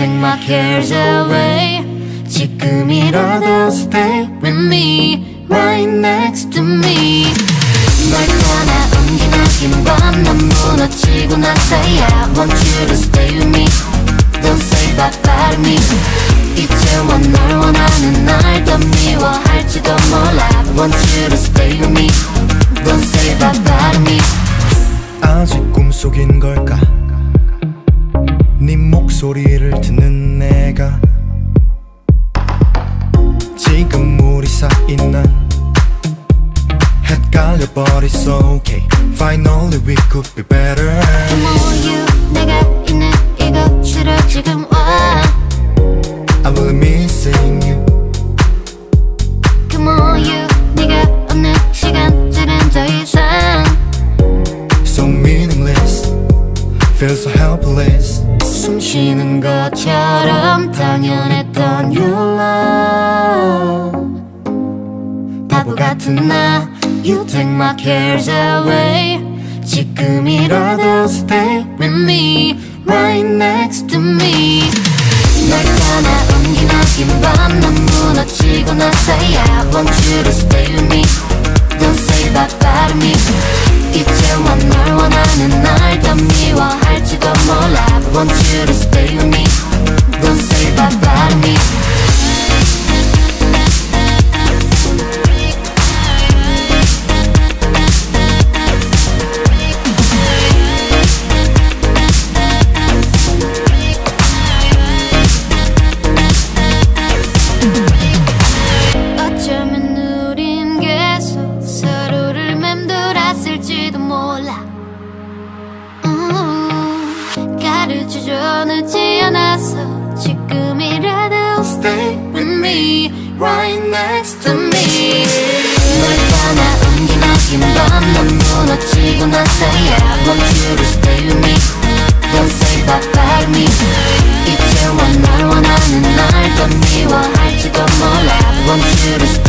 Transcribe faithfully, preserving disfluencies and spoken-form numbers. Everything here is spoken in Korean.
take my cares away. 지금이라도 stay with me, right next to me. 널 떠나 온기나 긴 밤 난 무너지고 나서 yeah, I want you to stay with me. Don't say bye bye to me. 이제와 널 원하는 날 더 미워할지도 몰라. I want you to stay with me. Don't say bye bye to me. 아직 꿈속인 걸까? 네 목소리를 듣는 내가 지금 우리 사이 난 헷갈려버렸어. Okay, finally we could be better. Come on you, 내가 있는 이곳으로 지금 와. I will be missing you. Come on you, 네가 없는 시간들은 더 이상 So meaningless, feel so helpless. 숨 쉬는 것처럼 당연했던 your love. 바보 같은 나, you take my cares away. 지금이라도 stay with me, right next to me. 널 떠나 온기나 긴 밤 난 무너지고 나서 yeah, I want you to stay with me. Don't say bye bye to me. 이제와 널 원하는 날 더 미워할지도 몰라. I want you to stay with me. Don't say bye bye to me. 어쩌면 우린 계속 서로를 맴돌았을지도 몰라. 음, 가르쳐줘 늦지 않아서 지금이라도 stay with me, right next to me. 널 떠나 온기나 긴 밤 난 무너지고 나서 yeah, I want you to stay with me. Don't say bye bye to me. 이제와 널 원하는 날 더 미워할지도 몰라. I want you to stay